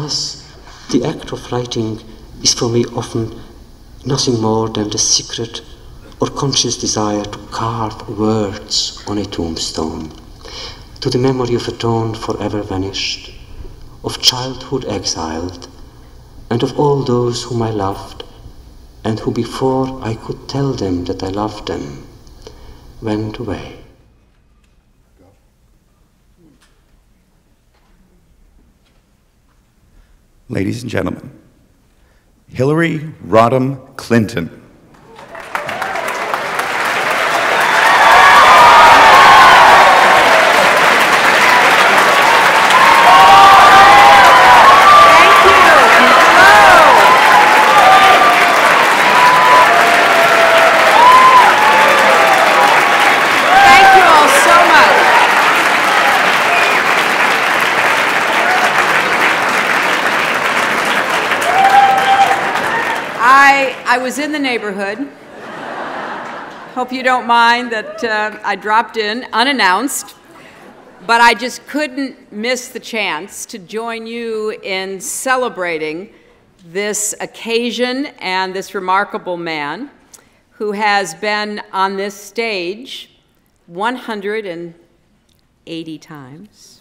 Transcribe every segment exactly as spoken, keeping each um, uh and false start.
Alas, the act of writing is for me often nothing more than the secret or conscious desire to carve words on a tombstone, to the memory of a dawn forever vanished, of childhood exiled, and of all those whom I loved, and who before I could tell them that I loved them, went away. Ladies and gentlemen, Hillary Rodham Clinton. I was in the neighborhood. Hope you don't mind that uh, I dropped in unannounced, but I just couldn't miss the chance to join you in celebrating this occasion and this remarkable man who has been on this stage one hundred eighty times.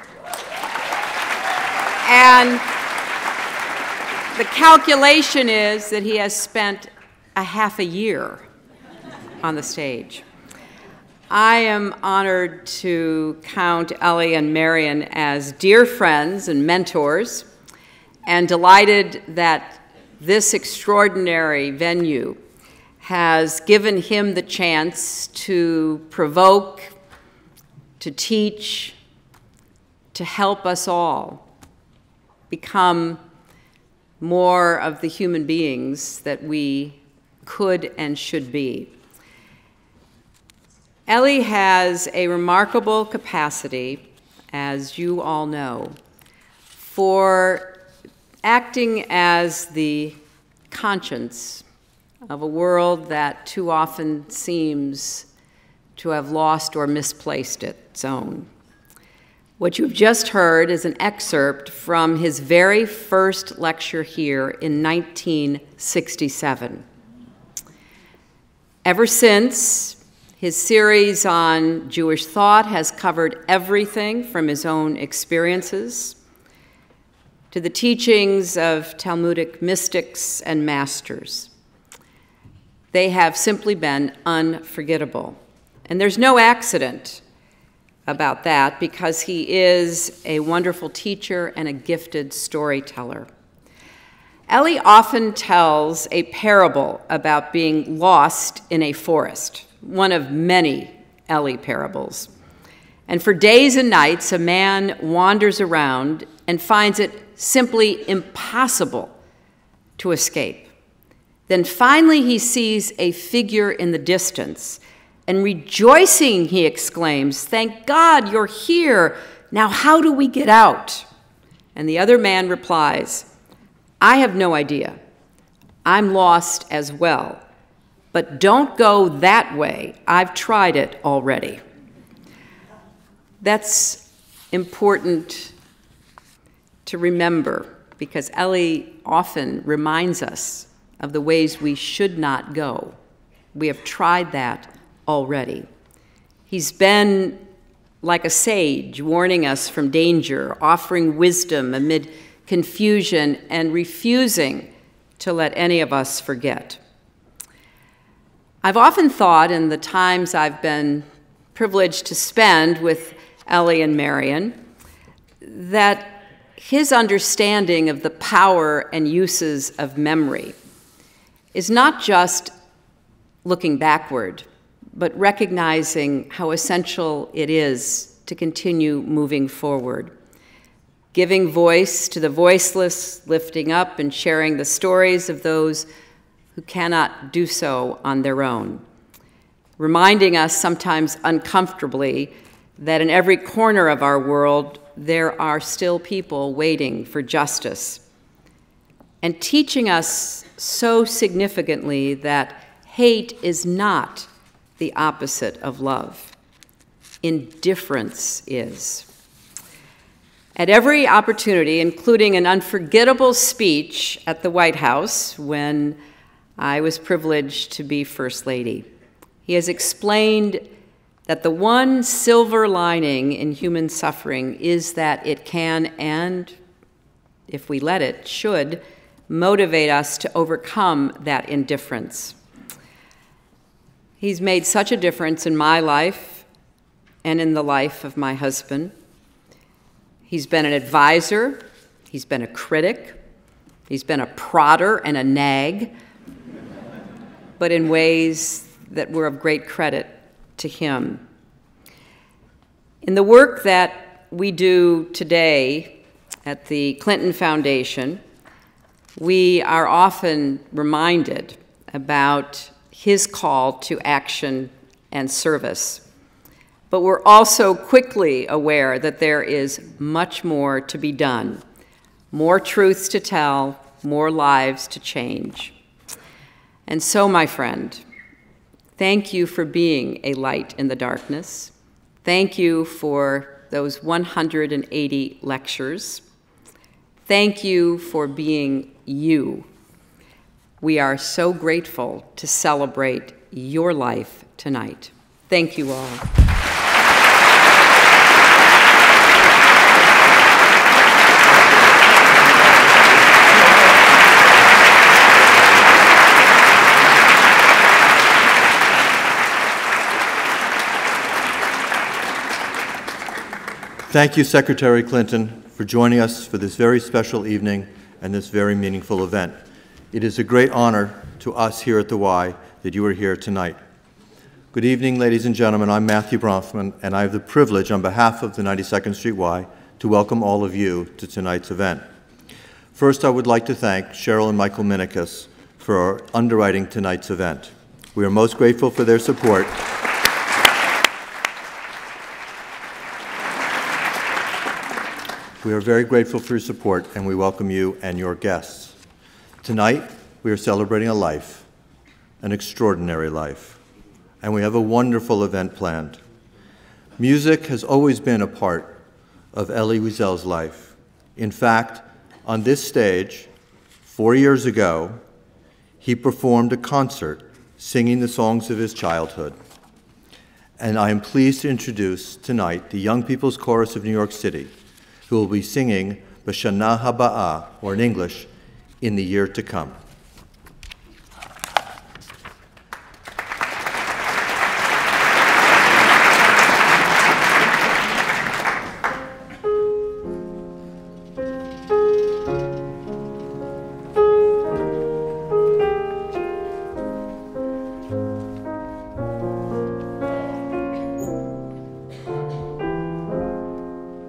And the calculation is that he has spent a half a year on the stage. I am honored to count Elie and Marion as dear friends and mentors, and delighted that this extraordinary venue has given him the chance to provoke, to teach, to help us all become more of the human beings that we could and should be. Elie has a remarkable capacity, as you all know, for acting as the conscience of a world that too often seems to have lost or misplaced its own. What you've just heard is an excerpt from his very first lecture here in nineteen sixty-seven. Ever since, his series on Jewish thought has covered everything from his own experiences to the teachings of Talmudic mystics and masters. They have simply been unforgettable. And there's no accident about that, because he is a wonderful teacher and a gifted storyteller. Elie often tells a parable about being lost in a forest, one of many Elie parables. And for days and nights, a man wanders around and finds it simply impossible to escape. Then finally he sees a figure in the distance, and rejoicing, he exclaims, "Thank God you're here. Now how do we get out?" And the other man replies, "I have no idea. I'm lost as well. But don't go that way. I've tried it already." That's important to remember, because Elie often reminds us of the ways we should not go. We have tried that already. He's been like a sage, warning us from danger, offering wisdom amid confusion, and refusing to let any of us forget. I've often thought, in the times I've been privileged to spend with Elie and Marion, that his understanding of the power and uses of memory is not just looking backward, but recognizing how essential it is to continue moving forward, giving voice to the voiceless, lifting up and sharing the stories of those who cannot do so on their own, reminding us sometimes uncomfortably that in every corner of our world there are still people waiting for justice, and teaching us so significantly that hate is not the opposite of love. Indifference is. At every opportunity, including an unforgettable speech at the White House when I was privileged to be First Lady, he has explained that the one silver lining in human suffering is that it can and, if we let it, should motivate us to overcome that indifference. He's made such a difference in my life and in the life of my husband. He's been an advisor, he's been a critic, he's been a prodder and a nag, but in ways that were of great credit to him. In the work that we do today at the Clinton Foundation, we are often reminded about his call to action and service. But we're also quickly aware that there is much more to be done, more truths to tell, more lives to change. And so, my friend, thank you for being a light in the darkness. Thank you for those one hundred eighty lectures. Thank you for being you. We are so grateful to celebrate your life tonight. Thank you all. Thank you, Secretary Clinton, for joining us for this very special evening and this very meaningful event. It is a great honor to us here at the Y that you are here tonight. Good evening, ladies and gentlemen. I'm Matthew Bronfman, and I have the privilege on behalf of the ninety-second Street Y to welcome all of you to tonight's event. First, I would like to thank Cheryl and Michael Minikis for underwriting tonight's event. We are most grateful for their support. We are very grateful for your support, and we welcome you and your guests. Tonight, we are celebrating a life, an extraordinary life, and we have a wonderful event planned. Music has always been a part of Elie Wiesel's life. In fact, on this stage, four years ago, he performed a concert singing the songs of his childhood. And I am pleased to introduce tonight the Young People's Chorus of New York City, who will be singing B'Shana Haba'ah, or in English, in the year to come.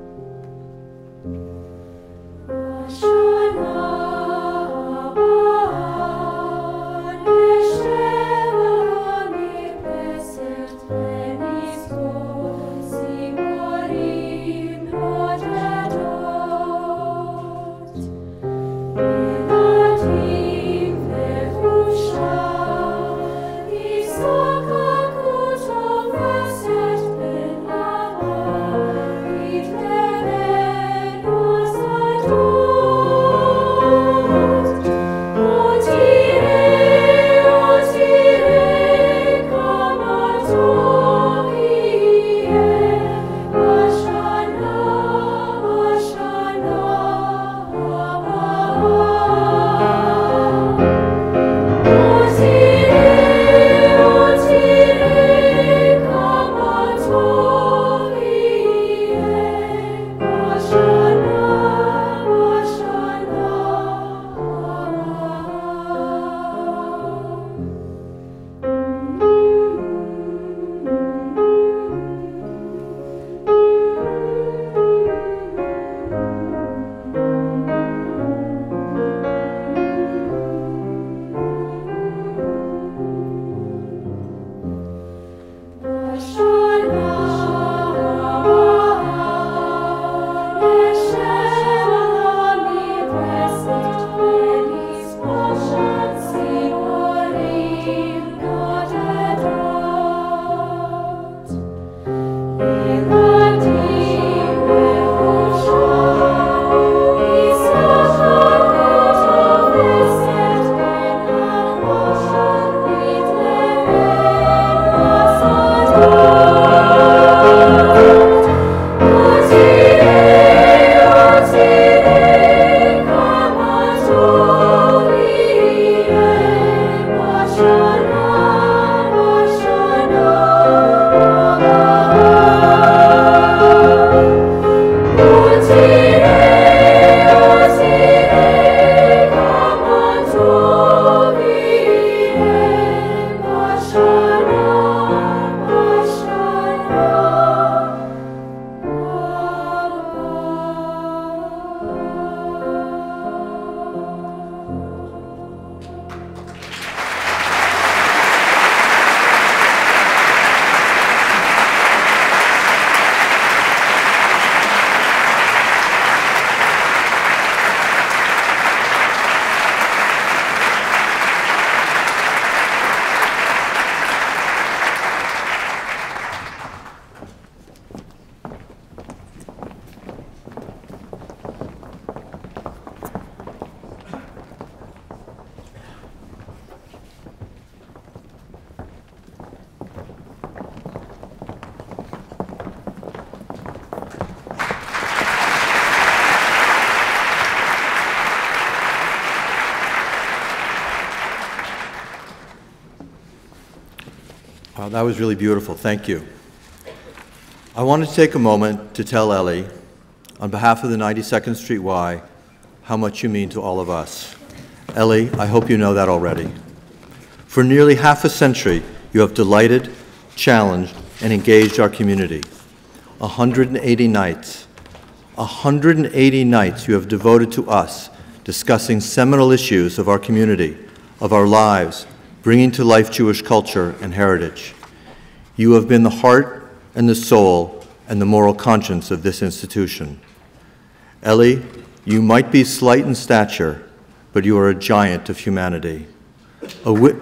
B'Shana Haba'ah. Wow, that was really beautiful. Thank you. I wanted to take a moment to tell Elie, on behalf of the ninety-second Street Y, how much you mean to all of us. Elie, I hope you know that already. For nearly half a century, you have delighted, challenged, and engaged our community. one hundred eighty nights. one hundred eighty nights you have devoted to us, discussing seminal issues of our community, of our lives, bringing to life Jewish culture and heritage. You have been the heart and the soul and the moral conscience of this institution. Elie, you might be slight in stature, but you are a giant of humanity. A wit-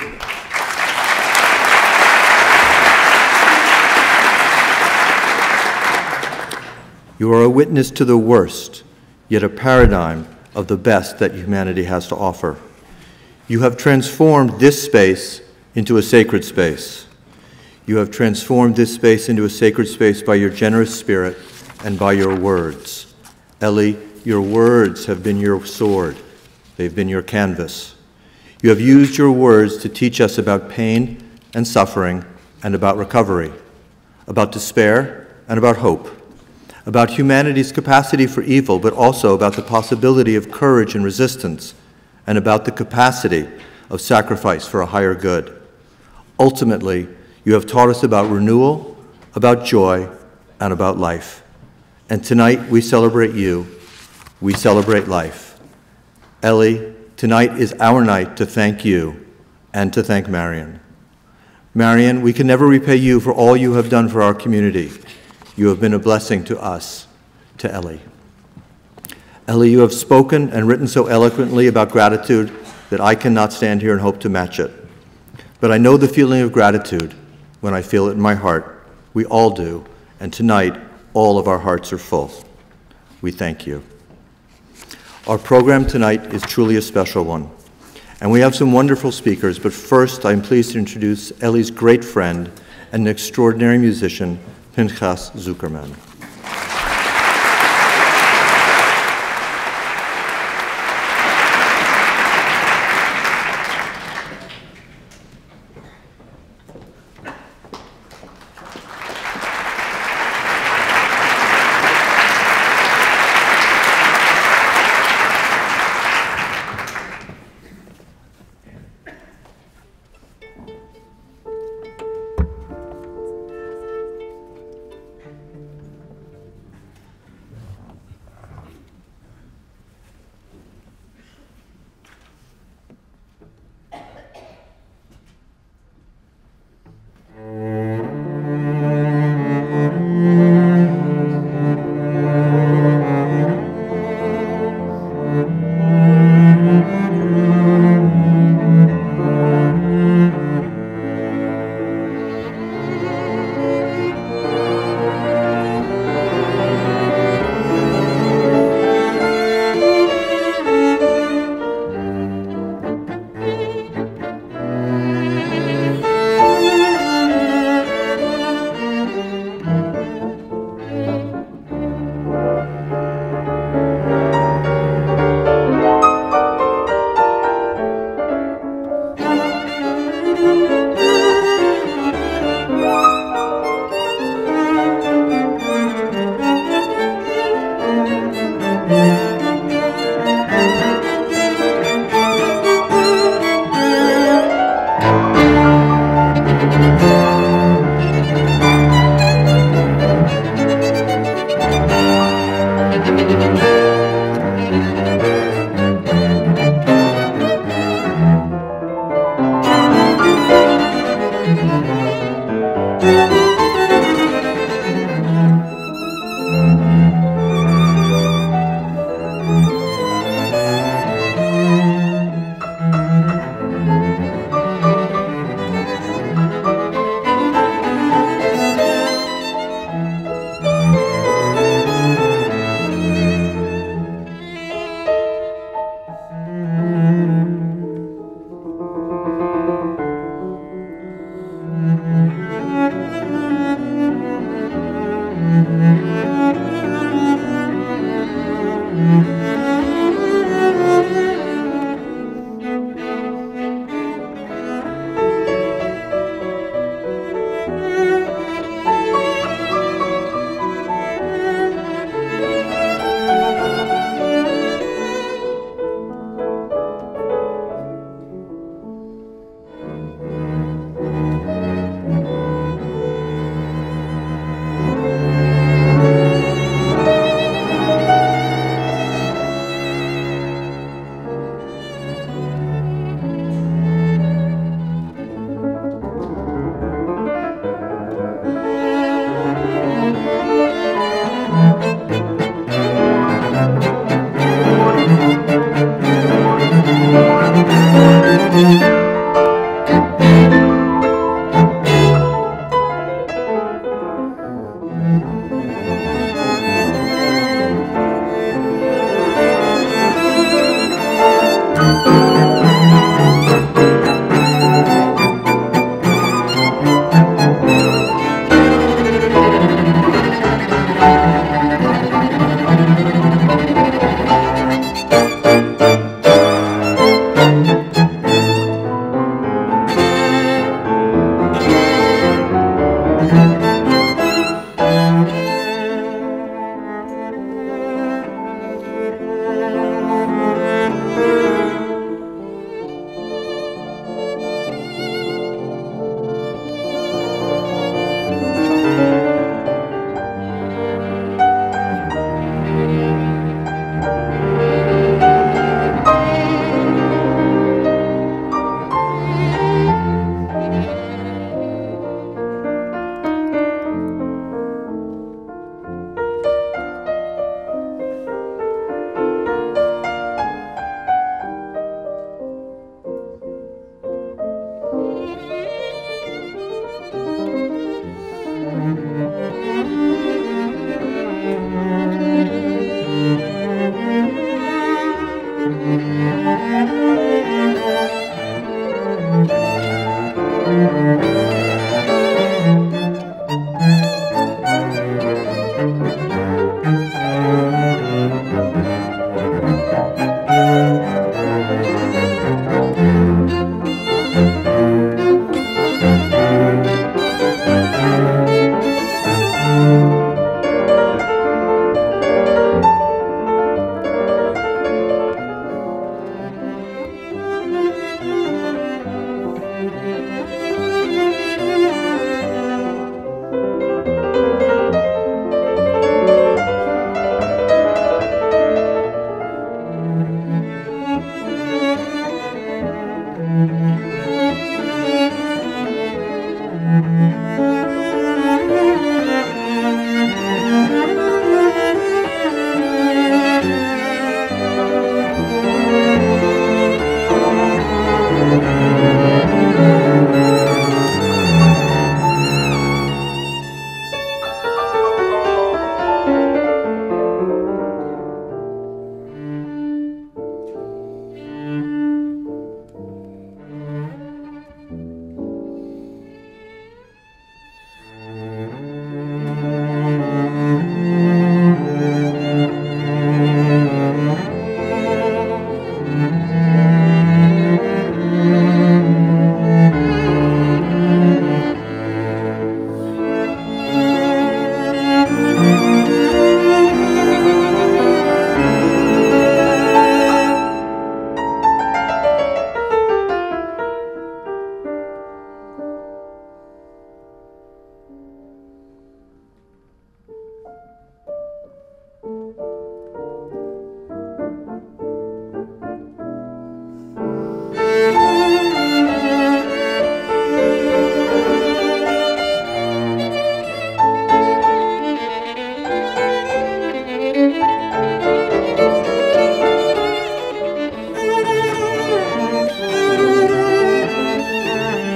You are a witness to the worst, yet a paradigm of the best that humanity has to offer. You have transformed this space into a sacred space. You have transformed this space into a sacred space by your generous spirit and by your words. Elie, your words have been your sword. They've been your canvas. You have used your words to teach us about pain and suffering and about recovery, about despair and about hope, about humanity's capacity for evil, but also about the possibility of courage and resistance, and about the capacity of sacrifice for a higher good. Ultimately, you have taught us about renewal, about joy, and about life. And tonight we celebrate you. We celebrate life. Elie, tonight is our night to thank you and to thank Marion. Marion, we can never repay you for all you have done for our community. You have been a blessing to us, to Elie. Elie, you have spoken and written so eloquently about gratitude that I cannot stand here and hope to match it. But I know the feeling of gratitude when I feel it in my heart. We all do, and tonight, all of our hearts are full. We thank you. Our program tonight is truly a special one, and we have some wonderful speakers, but first I'm pleased to introduce Elie's great friend and an extraordinary musician, Pinchas Zukerman.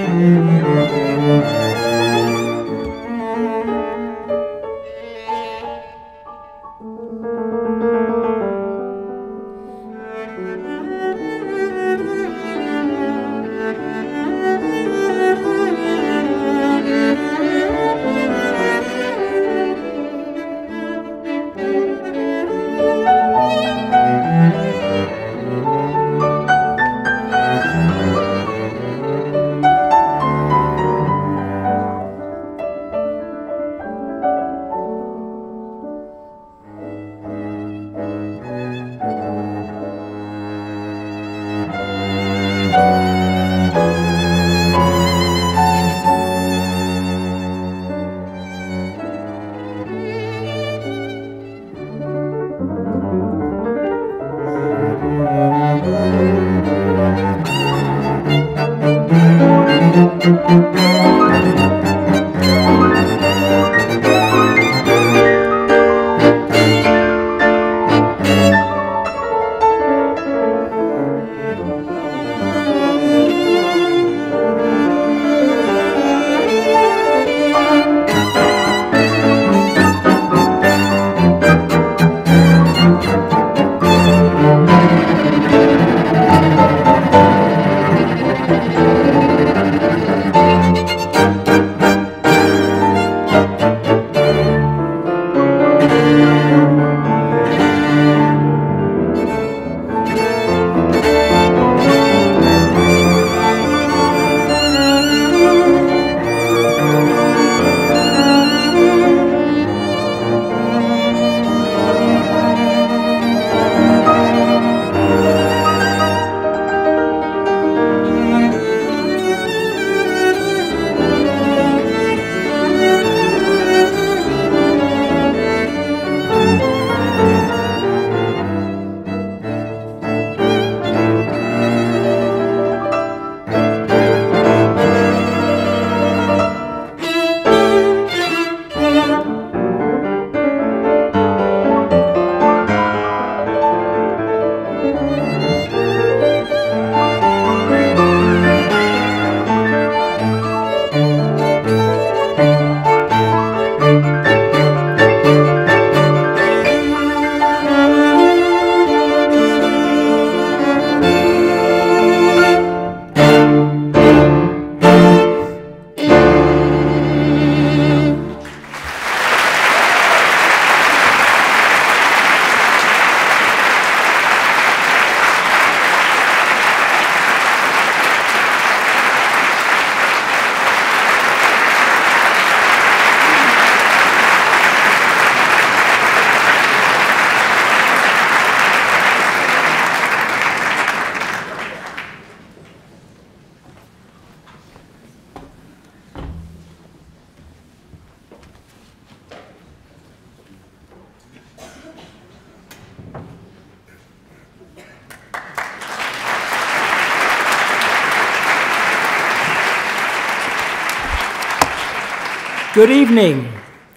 Good evening.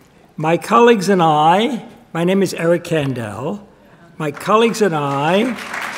My colleagues and I, my name is Eric Kandel. My colleagues and I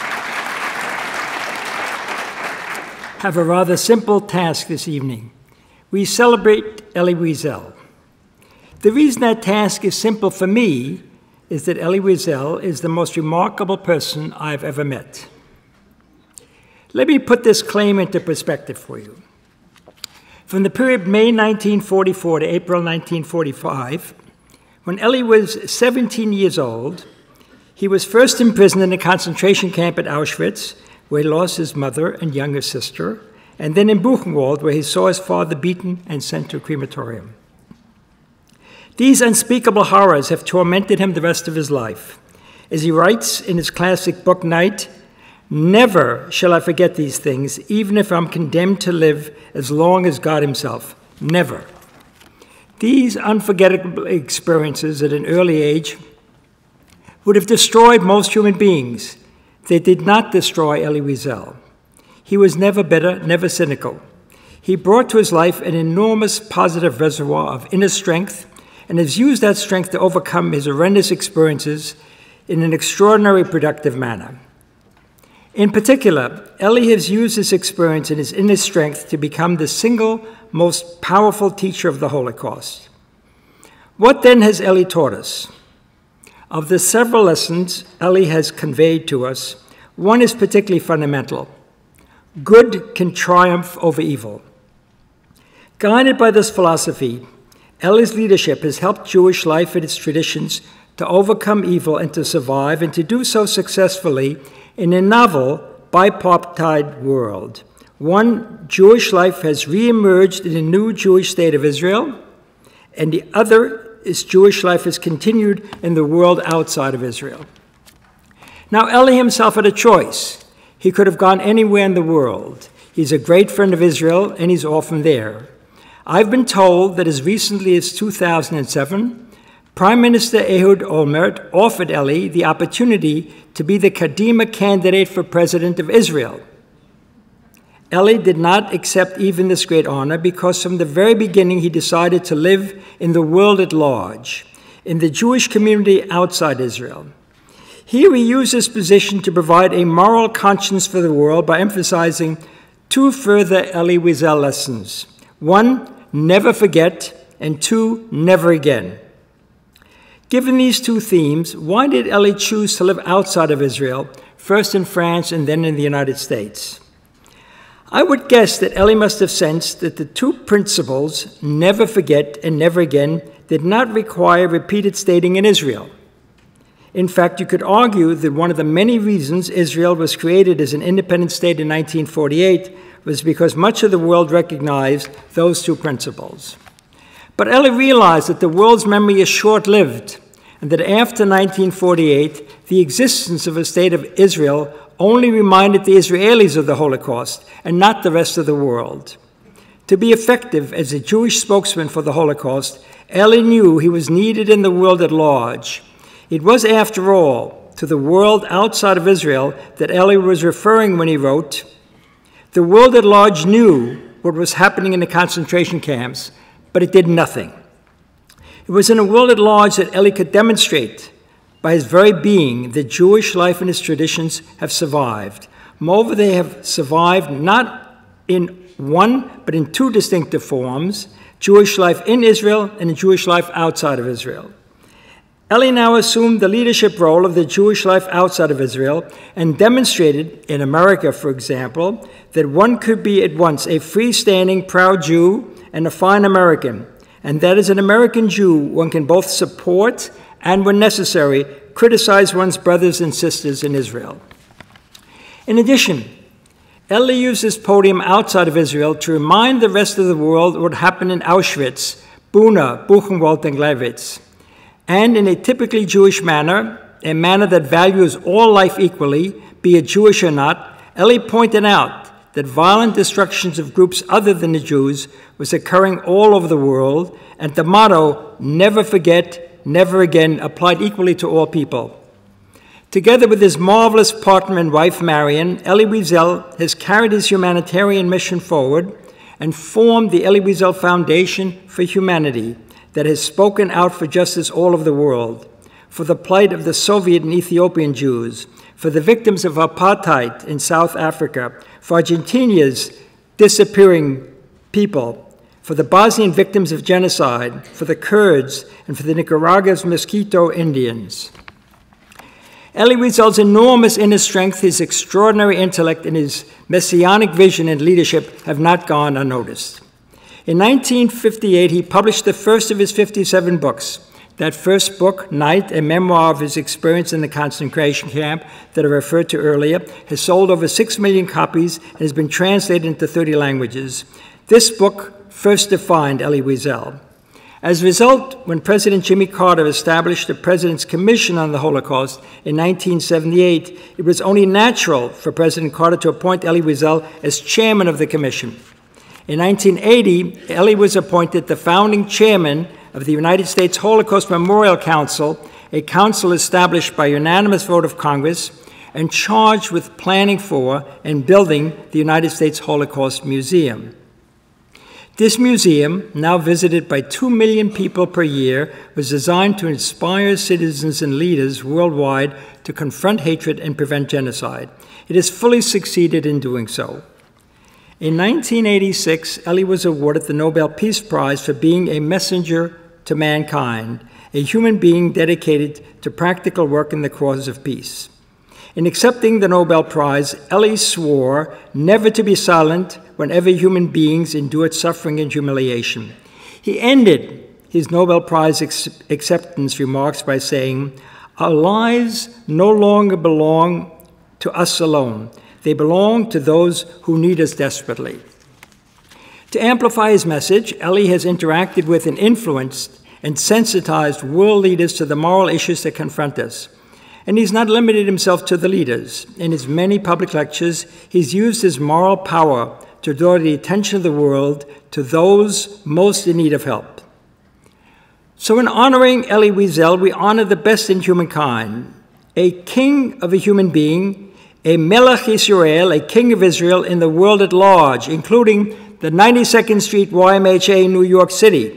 have a rather simple task this evening. We celebrate Elie Wiesel. The reason that task is simple for me is that Elie Wiesel is the most remarkable person I've ever met. Let me put this claim into perspective for you. From the period May nineteen forty-four to April nineteen forty-five, when Elie was seventeen years old, he was first imprisoned in a concentration camp at Auschwitz, where he lost his mother and younger sister, and then in Buchenwald, where he saw his father beaten and sent to a crematorium. These unspeakable horrors have tormented him the rest of his life. As he writes in his classic book, Night, "Never shall I forget these things, even if I'm condemned to live as long as God himself. Never." These unforgettable experiences at an early age would have destroyed most human beings. They did not destroy Elie Wiesel. He was never bitter, never cynical. He brought to his life an enormous positive reservoir of inner strength and has used that strength to overcome his horrendous experiences in an extraordinarily productive manner. In particular, Elie has used his experience and his inner strength to become the single most powerful teacher of the Holocaust. What then has Elie taught us? Of the several lessons Elie has conveyed to us, one is particularly fundamental. Good can triumph over evil. Guided by this philosophy, Elie's leadership has helped Jewish life and its traditions to overcome evil and to survive, and to do so successfully in a novel, bipartite world. One, Jewish life has re-emerged in a new Jewish state of Israel, and the other is Jewish life has continued in the world outside of Israel. Now, Elie himself had a choice. He could have gone anywhere in the world. He's a great friend of Israel, and he's often there. I've been told that as recently as two thousand seven, Prime Minister Ehud Olmert offered Elie the opportunity to be the Kadima candidate for president of Israel. Elie did not accept even this great honor because from the very beginning he decided to live in the world at large, in the Jewish community outside Israel. Here he used his position to provide a moral conscience for the world by emphasizing two further Elie Wiesel lessons. One, never forget, and two, never again. Given these two themes, why did Elie choose to live outside of Israel, first in France and then in the United States? I would guess that Elie must have sensed that the two principles, never forget and never again, did not require repeated stating in Israel. In fact, you could argue that one of the many reasons Israel was created as an independent state in nineteen forty-eight was because much of the world recognized those two principles. But Elie realized that the world's memory is short-lived, and that after nineteen forty-eight, the existence of a state of Israel only reminded the Israelis of the Holocaust, and not the rest of the world. To be effective as a Jewish spokesman for the Holocaust, Elie knew he was needed in the world at large. It was, after all, to the world outside of Israel that Elie was referring when he wrote, "The world at large knew what was happening in the concentration camps, but it did nothing." It was in a world at large that Elie could demonstrate by his very being that Jewish life and its traditions have survived. Moreover, they have survived not in one, but in two distinctive forms, Jewish life in Israel and Jewish life outside of Israel. Elie now assumed the leadership role of the Jewish life outside of Israel and demonstrated, in America, for example, that one could be at once a freestanding, proud Jew and a fine American, and that as an American Jew, one can both support and, when necessary, criticize one's brothers and sisters in Israel. In addition, Elie used his podium outside of Israel to remind the rest of the world what happened in Auschwitz, Buna, Buchenwald, and Gleiwitz. And in a typically Jewish manner, a manner that values all life equally, be it Jewish or not, Elie pointed out that violent destructions of groups other than the Jews was occurring all over the world, and the motto, never forget, never again, applied equally to all people. Together with his marvelous partner and wife, Marion, Elie Wiesel has carried his humanitarian mission forward and formed the Elie Wiesel Foundation for Humanity that has spoken out for justice all over the world, for the plight of the Soviet and Ethiopian Jews, for the victims of apartheid in South Africa, for Argentina's disappearing people, for the Bosnian victims of genocide, for the Kurds, and for the Nicaragua's Mosquito Indians. Elie Wiesel's enormous inner strength, his extraordinary intellect, and his messianic vision and leadership have not gone unnoticed. In nineteen fifty-eight, he published the first of his fifty-seven books. That first book, Night, a memoir of his experience in the concentration camp that I referred to earlier, has sold over six million copies and has been translated into thirty languages. This book first defined Elie Wiesel. As a result, when President Jimmy Carter established the President's Commission on the Holocaust in nineteen seventy-eight, it was only natural for President Carter to appoint Elie Wiesel as chairman of the commission. In nineteen eighty, Elie was appointed the founding chairman of the United States Holocaust Memorial Council, a council established by unanimous vote of Congress and charged with planning for and building the United States Holocaust Museum. This museum, now visited by two million people per year, was designed to inspire citizens and leaders worldwide to confront hatred and prevent genocide. It has fully succeeded in doing so. In nineteen eighty-six, Elie was awarded the Nobel Peace Prize for being a messenger to mankind, a human being dedicated to practical work in the cause of peace. In accepting the Nobel Prize, Elie swore never to be silent whenever human beings endured suffering and humiliation. He ended his Nobel Prize acceptance remarks by saying, "Our lives no longer belong to us alone. They belong to those who need us desperately." To amplify his message, Elie has interacted with and influenced and sensitized world leaders to the moral issues that confront us. And he's not limited himself to the leaders. In his many public lectures, he's used his moral power to draw the attention of the world to those most in need of help. So in honoring Elie Wiesel, we honor the best in humankind, a king of a human being, a Melech Israel, a king of Israel in the world at large, including the ninety-second Street Y M H A in New York City.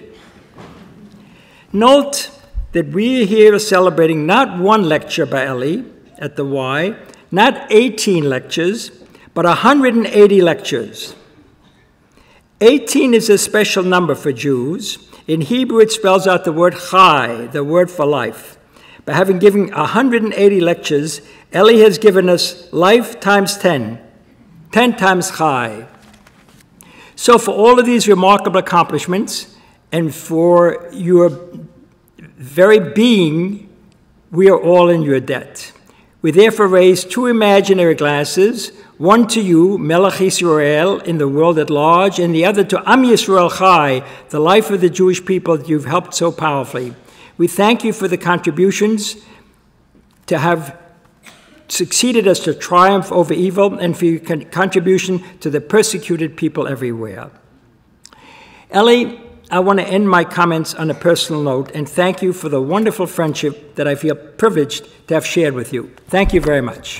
Note that we are here celebrating not one lecture by Elie at the Y, not eighteen lectures, but one hundred eighty lectures. eighteen is a special number for Jews. In Hebrew, it spells out the word chai, the word for life. By having given one hundred eighty lectures, Elie has given us life times ten, ten times chai. So for all of these remarkable accomplishments, and for your very being, we are all in your debt. We therefore raise two imaginary glasses, one to you, Melech Israel, in the world at large, and the other to Am Yisrael Chai, the life of the Jewish people that you've helped so powerfully. We thank you for the contributions to have succeeded us to triumph over evil, and for your con contribution to the persecuted people everywhere. Elie, I want to end my comments on a personal note and thank you for the wonderful friendship that I feel privileged to have shared with you. Thank you very much.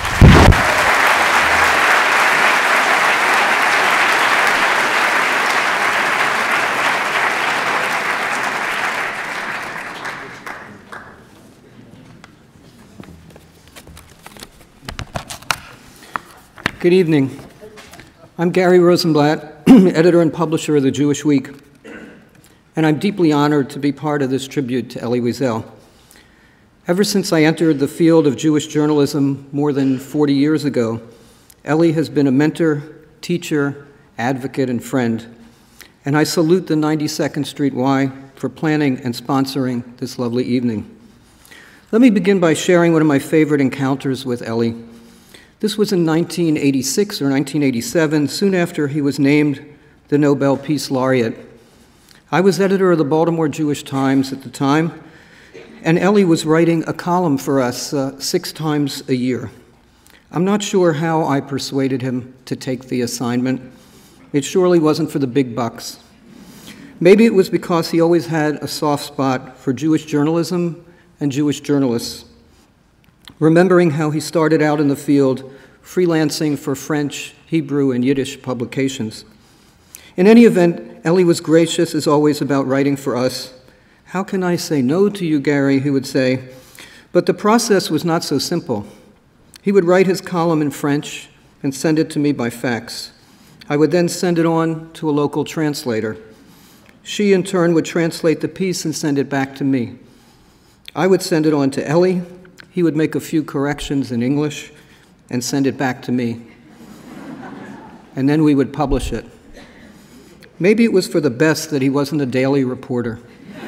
Good evening. I'm Gary Rosenblatt, editor and publisher of the Jewish Week, and I'm deeply honored to be part of this tribute to Elie Wiesel. Ever since I entered the field of Jewish journalism more than forty years ago, Elie has been a mentor, teacher, advocate, and friend, and I salute the ninety-second Street Y for planning and sponsoring this lovely evening. Let me begin by sharing one of my favorite encounters with Elie. This was in nineteen eighty-six or nineteen eighty-seven, soon after he was named the Nobel Peace Laureate. I was editor of the Baltimore Jewish Times at the time, and Elie was writing a column for us uh, six times a year. I'm not sure how I persuaded him to take the assignment. It surely wasn't for the big bucks. Maybe it was because he always had a soft spot for Jewish journalism and Jewish journalists. Remembering how he started out in the field, freelancing for French, Hebrew, and Yiddish publications. In any event, Elie was gracious as always about writing for us. "How can I say no to you, Gary?" he would say. But the process was not so simple. He would write his column in French and send it to me by fax. I would then send it on to a local translator. She, in turn, would translate the piece and send it back to me. I would send it on to Elie. He would make a few corrections in English and send it back to me. And then we would publish it. Maybe it was for the best that he wasn't a daily reporter.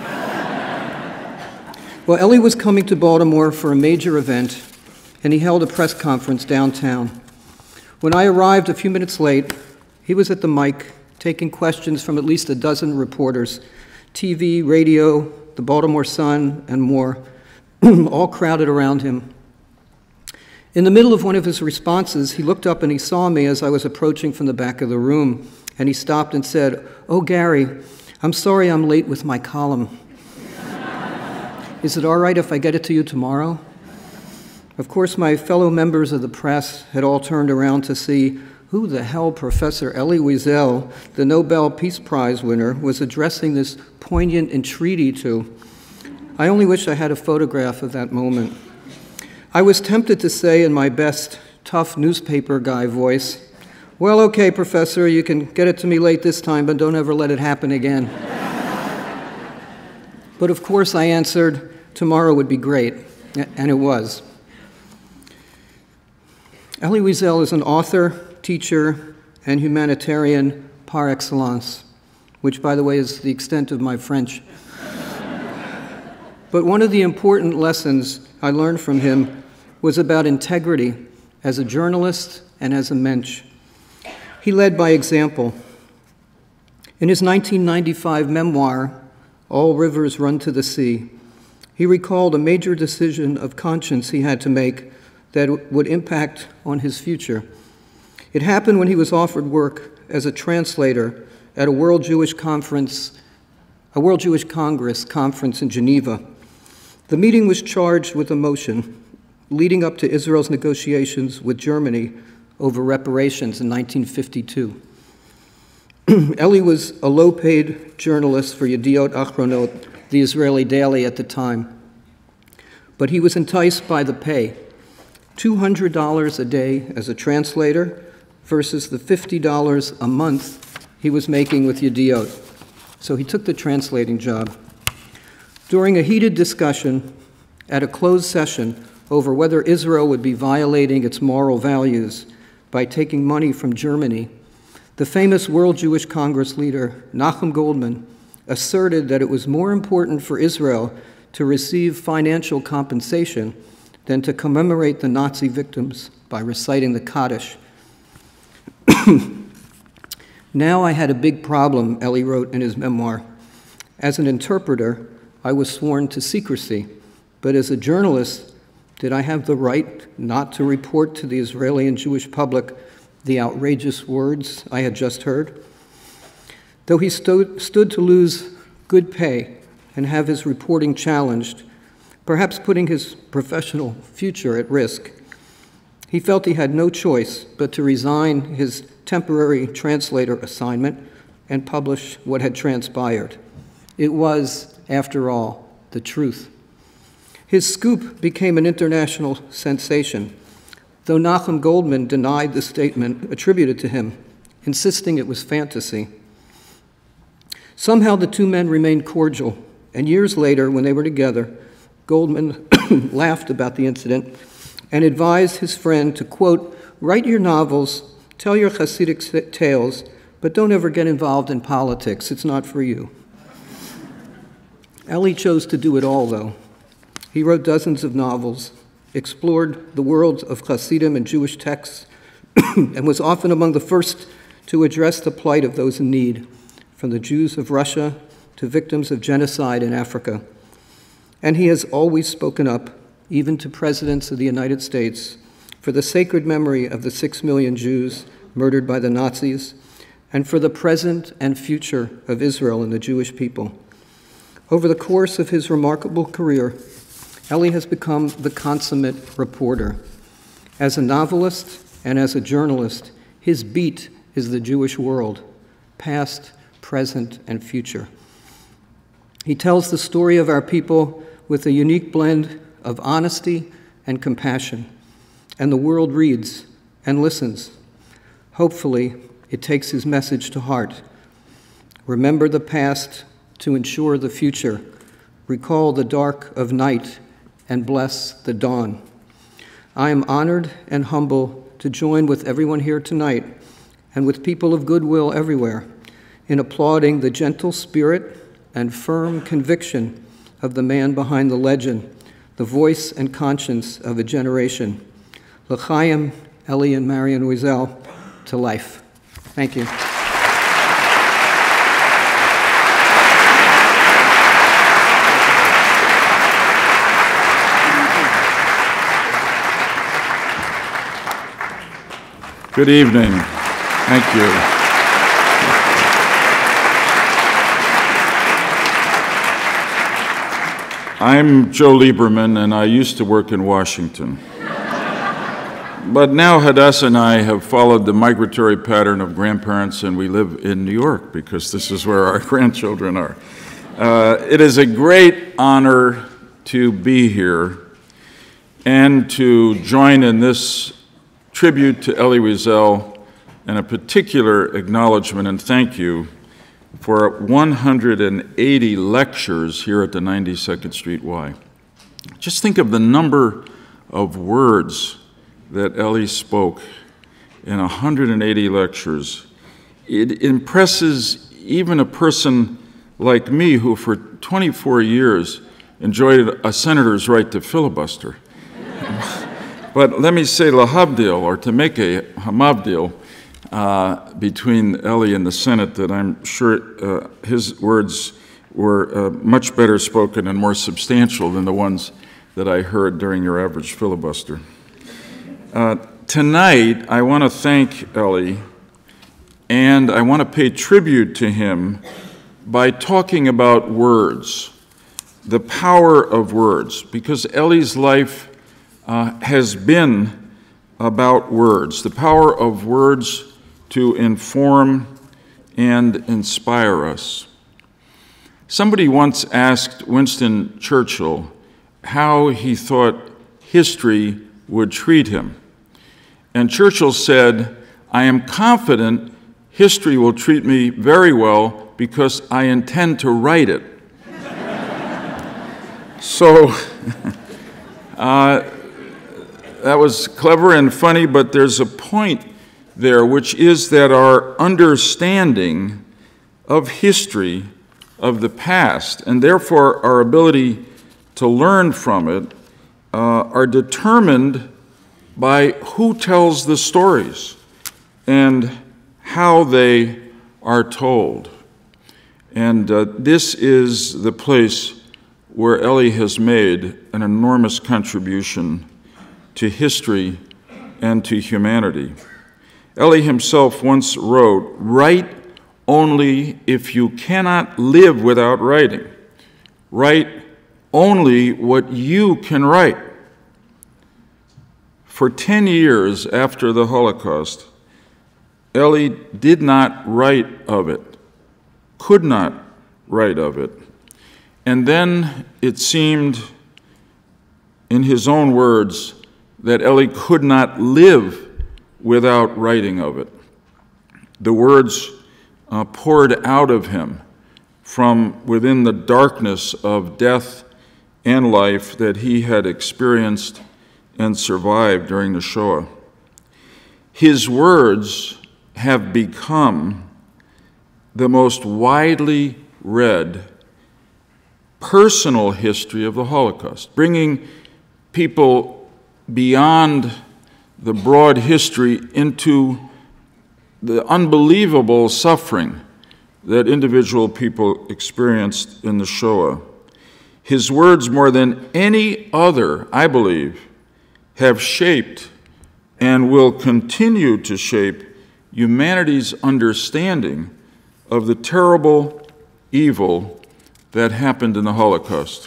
Well, Elie was coming to Baltimore for a major event, and he held a press conference downtown. When I arrived a few minutes late, he was at the mic taking questions from at least a dozen reporters, T V, radio, the Baltimore Sun, and more, all crowded around him. In the middle of one of his responses, he looked up and he saw me as I was approaching from the back of the room, and he stopped and said, "Oh, Gary, I'm sorry I'm late with my column. Is it all right if I get it to you tomorrow?" Of course, my fellow members of the press had all turned around to see who the hell Professor Elie Wiesel, the Nobel Peace Prize winner, was addressing this poignant entreaty to. I only wish I had a photograph of that moment. I was tempted to say in my best tough newspaper guy voice. Well, okay, Professor, you can get it to me late this time, but don't ever let it happen again. But of course I answered, tomorrow would be great, and it was. Elie Wiesel is an author, teacher, and humanitarian par excellence, which, by the way, is the extent of my French. But one of the important lessons I learned from him was about integrity as a journalist and as a mensch. He led by example. In his nineteen ninety-five memoir, All Rivers Run to the Sea, he recalled a major decision of conscience he had to make that would impact on his future. It happened when he was offered work as a translator at a World Jewish Conference, a World Jewish Congress conference in Geneva. The meeting was charged with emotion, leading up to Israel's negotiations with Germany over reparations in nineteen fifty-two. Elie was a low-paid journalist for Yediot Achronot, the Israeli daily at the time. But he was enticed by the pay, two hundred dollars a day as a translator versus the fifty dollars a month he was making with Yediot. So he took the translating job. During a heated discussion at a closed session over whether Israel would be violating its moral values by taking money from Germany, the famous World Jewish Congress leader, Nachum Goldman, asserted that it was more important for Israel to receive financial compensation than to commemorate the Nazi victims by reciting the Kaddish. Now I had a big problem, Elie wrote in his memoir. As an interpreter, I was sworn to secrecy, but as a journalist, did I have the right not to report to the Israeli and Jewish public the outrageous words I had just heard? Though he sto- stood to lose good pay and have his reporting challenged, perhaps putting his professional future at risk, he felt he had no choice but to resign his temporary translator assignment and publish what had transpired. It was, after all, the truth. His scoop became an international sensation, though Nachum Goldman denied the statement attributed to him, insisting it was fantasy. Somehow the two men remained cordial, and years later, when they were together, Goldman laughed about the incident and advised his friend to, quote, write your novels, tell your Hasidic tales, but don't ever get involved in politics. It's not for you. Elie chose to do it all, though. He wrote dozens of novels, explored the world of Hasidim and Jewish texts, and was often among the first to address the plight of those in need, from the Jews of Russia to victims of genocide in Africa. And he has always spoken up, even to presidents of the United States, for the sacred memory of the six million Jews murdered by the Nazis, and for the present and future of Israel and the Jewish people. Over the course of his remarkable career, Elie has become the consummate reporter. As a novelist and as a journalist, his beat is the Jewish world, past, present, and future. He tells the story of our people with a unique blend of honesty and compassion, and the world reads and listens. Hopefully, it takes his message to heart. Remember the past to ensure the future. Recall the dark of night and bless the dawn. I am honored and humble to join with everyone here tonight and with people of goodwill everywhere in applauding the gentle spirit and firm conviction of the man behind the legend, the voice and conscience of a generation. L'chaim, Elie and Marion Wiesel, to life. Thank you. Good evening. Thank you. I'm Joe Lieberman, and I used to work in Washington. But now Hadassah and I have followed the migratory pattern of grandparents, and we live in New York because this is where our grandchildren are. Uh, it is a great honor to be here and to join in this tribute to Elie Wiesel and a particular acknowledgement and thank you for one hundred eighty lectures here at the ninety-second Street Y. Just think of the number of words that Elie spoke in one hundred eighty lectures. It impresses even a person like me who for twenty-four years enjoyed a senator's right to filibuster. But let me say lahavdil, or to make a hamavdil, uh, between Elie and the Senate, that I'm sure uh, his words were uh, much better spoken and more substantial than the ones that I heard during your average filibuster. Uh, tonight, I want to thank Elie, and I want to pay tribute to him by talking about words, the power of words, because Elie's life uh, has been about words, the power of words to inform and inspire us. Somebody once asked Winston Churchill how he thought history would treat him. And Churchill said, "I am confident history will treat me very well because I intend to write it." So, uh, that was clever and funny, but there's a point there, which is that our understanding of history, of the past, and therefore our ability to learn from it, uh, are determined by who tells the stories and how they are told. And uh, this is the place where Elie has made an enormous contribution to history and to humanity. Elie himself once wrote, "Write only if you cannot live without writing. Write only what you can write." For ten years after the Holocaust, Elie did not write of it, could not write of it. And then it seemed, in his own words, that Elie could not live without writing of it. The words uh, poured out of him from within the darkness of death and life that he had experienced and survived during the Shoah. His words have become the most widely read personal history of the Holocaust, bringing people beyond the broad history into the unbelievable suffering that individual people experienced in the Shoah. His words, more than any other, I believe, have shaped and will continue to shape humanity's understanding of the terrible evil that happened in the Holocaust.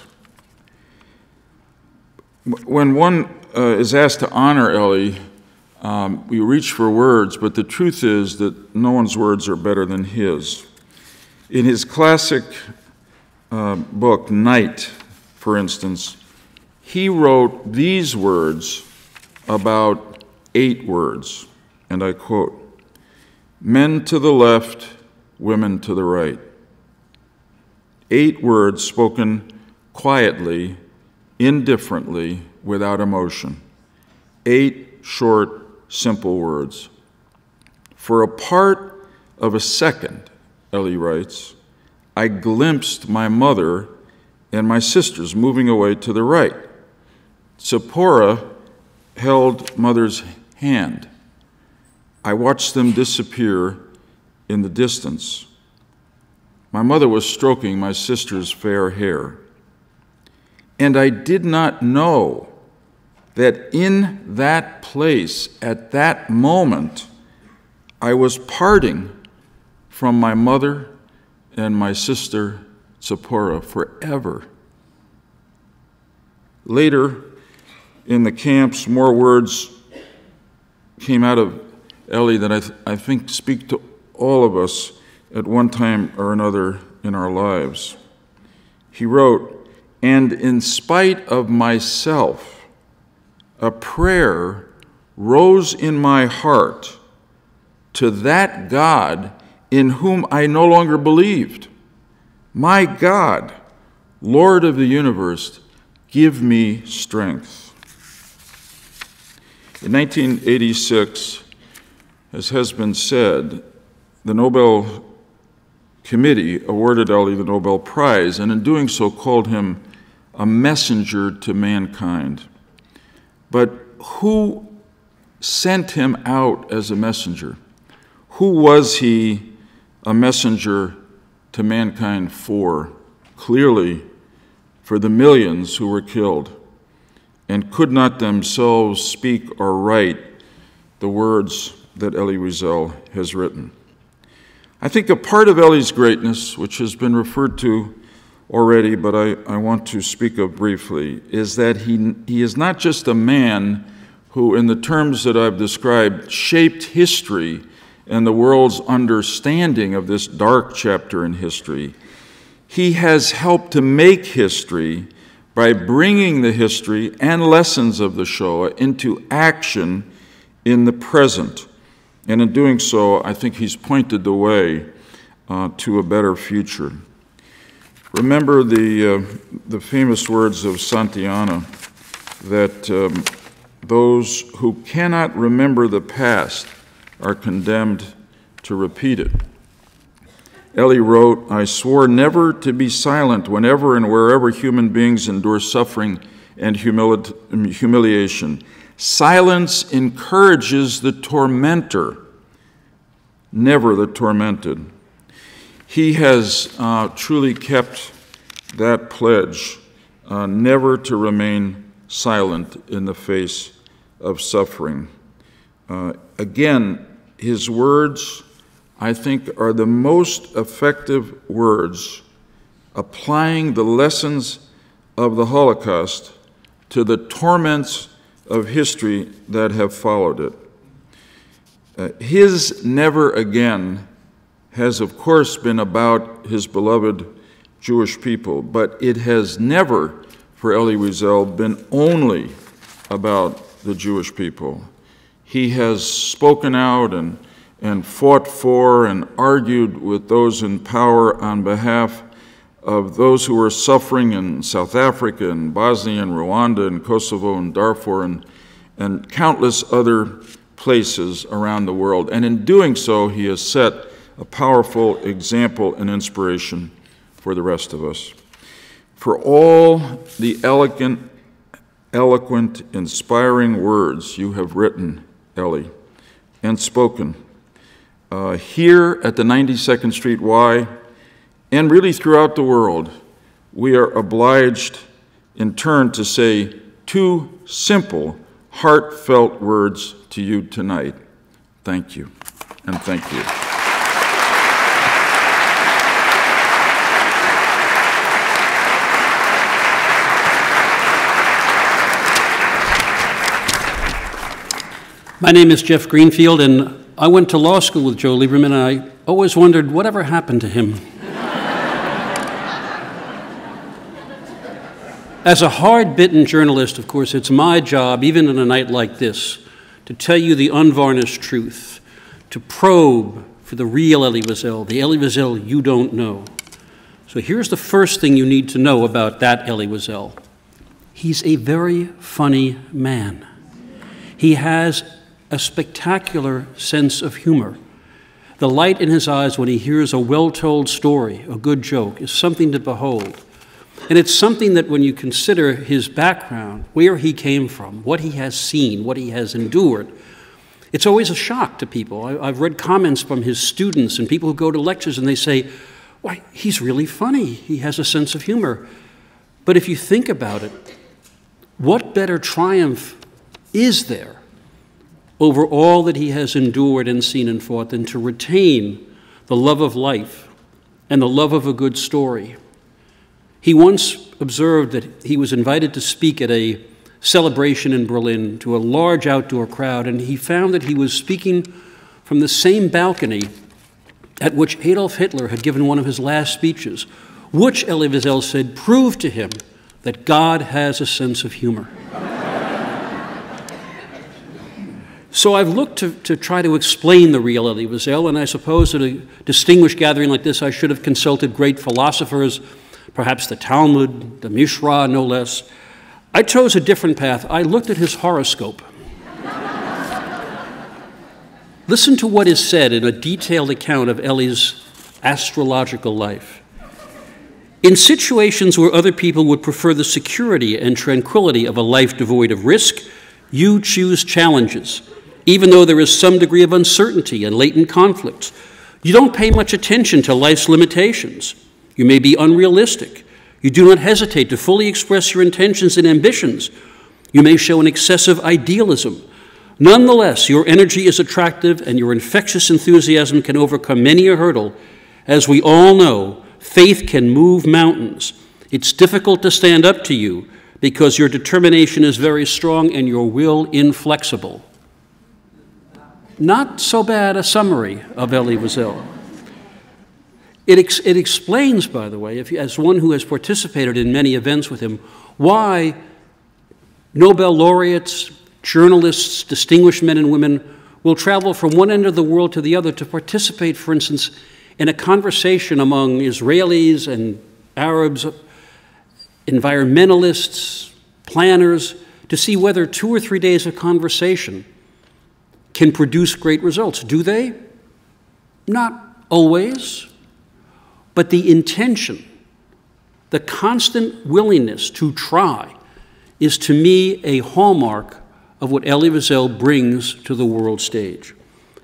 When one uh, is asked to honor Elie, um, we reach for words, but the truth is that no one's words are better than his. In his classic uh, book, Night, for instance, he wrote these words about eight words, and I quote, "Men to the left, women to the right." Eight words spoken quietly, indifferently, without emotion. Eight short, simple words. For a part of a second, Elie writes, I glimpsed my mother and my sisters moving away to the right. Tzipora held mother's hand. I watched them disappear in the distance. My mother was stroking my sister's fair hair. And I did not know that in that place, at that moment, I was parting from my mother and my sister Tzipora forever. Later, in the camps, more words came out of Elie that I, th I think speak to all of us at one time or another in our lives. He wrote, "And in spite of myself, a prayer rose in my heart to that God in whom I no longer believed. My God, Lord of the universe, give me strength. In nineteen eighty-six, as has been said, the Nobel Committee awarded Elie the Nobel Prize, and in doing so called him a messenger to mankind. But who sent him out as a messenger? Who was he a messenger to mankind for? Clearly, for the millions who were killed and could not themselves speak or write the words that Elie Wiesel has written. I think a part of Elie's greatness, which has been referred to already, but I, I want to speak of briefly, is that he, he is not just a man who, in the terms that I've described, shaped history and the world's understanding of this dark chapter in history. He has helped to make history by bringing the history and lessons of the Shoah into action in the present. And in doing so, I think he's pointed the way uh, to a better future. Remember the, uh, the famous words of Santayana that um, those who cannot remember the past are condemned to repeat it. Elie wrote, I swore never to be silent whenever and wherever human beings endure suffering and humili- humiliation. Silence encourages the tormentor, never the tormented. He has uh, truly kept that pledge, uh, never to remain silent in the face of suffering. Uh, again, his words, I think, are the most effective words applying the lessons of the Holocaust to the torments of history that have followed it. Uh, his never again has, of course, been about his beloved Jewish people, but it has never, for Elie Wiesel, been only about the Jewish people. He has spoken out and and fought for and argued with those in power on behalf of those who were suffering in South Africa and Bosnia and Rwanda and Kosovo and Darfur and, and countless other places around the world. And in doing so, he has set a powerful example and inspiration for the rest of us. For all the elegant, eloquent, inspiring words you have written, Elie, and spoken, Uh, here at the ninety-second Street Y, and really throughout the world, we are obliged in turn to say two simple, heartfelt words to you tonight. Thank you, and thank you. My name is Jeff Greenfield, and I went to law school with Joe Lieberman, and I always wondered whatever happened to him. As a hard-bitten journalist, of course, it's my job, even on a night like this, to tell you the unvarnished truth, to probe for the real Elie Wiesel, the Elie Wiesel you don't know. So here's the first thing you need to know about that Elie Wiesel. He's a very funny man. He has a spectacular sense of humor. The light in his eyes when he hears a well-told story, a good joke, is something to behold. And it's something that when you consider his background, where he came from, what he has seen, what he has endured, it's always a shock to people. I, I've read comments from his students and people who go to lectures and they say, why, he's really funny. He has a sense of humor. But if you think about it, what better triumph is there over all that he has endured and seen and fought than to retain the love of life and the love of a good story? He once observed that he was invited to speak at a celebration in Berlin to a large outdoor crowd, and he found that he was speaking from the same balcony at which Adolf Hitler had given one of his last speeches, which, Elie Wiesel said, proved to him that God has a sense of humor. So I've looked to, to try to explain the real Elie Wiesel, and I suppose at a distinguished gathering like this I should have consulted great philosophers, perhaps the Talmud, the Mishra, no less. I chose a different path. I looked at his horoscope. Listen to what is said in a detailed account of Elie's astrological life. In situations where other people would prefer the security and tranquility of a life devoid of risk, you choose challenges, even though there is some degree of uncertainty and latent conflicts. You don't pay much attention to life's limitations. You may be unrealistic. You do not hesitate to fully express your intentions and ambitions. You may show an excessive idealism. Nonetheless, your energy is attractive and your infectious enthusiasm can overcome many a hurdle. As we all know, faith can move mountains. It's difficult to stand up to you because your determination is very strong and your will inflexible. Not so bad a summary of Elie Wiesel. It, ex it explains, by the way, if you, as one who has participated in many events with him, why Nobel laureates, journalists, distinguished men and women will travel from one end of the world to the other to participate, for instance, in a conversation among Israelis and Arabs, environmentalists, planners, to see whether two or three days of conversation can produce great results. Do they? Not always. But the intention, the constant willingness to try, is to me a hallmark of what Elie Wiesel brings to the world stage.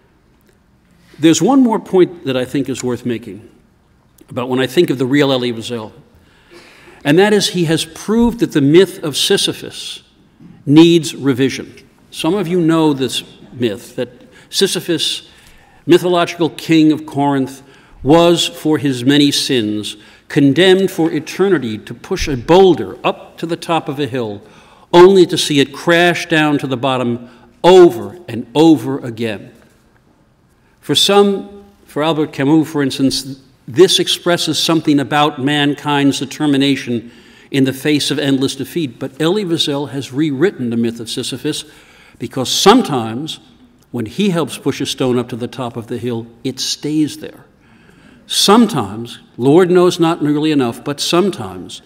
There's one more point that I think is worth making about when I think of the real Elie Wiesel, and that is he has proved that the myth of Sisyphus needs revision. Some of you know this myth, that Sisyphus, mythological king of Corinth, was, for his many sins, condemned for eternity to push a boulder up to the top of a hill, only to see it crash down to the bottom over and over again. For some, for Albert Camus, for instance, this expresses something about mankind's determination in the face of endless defeat. But Elie Wiesel has rewritten the myth of Sisyphus, because sometimes when he helps push a stone up to the top of the hill, it stays there. Sometimes, Lord knows not nearly enough, but sometimes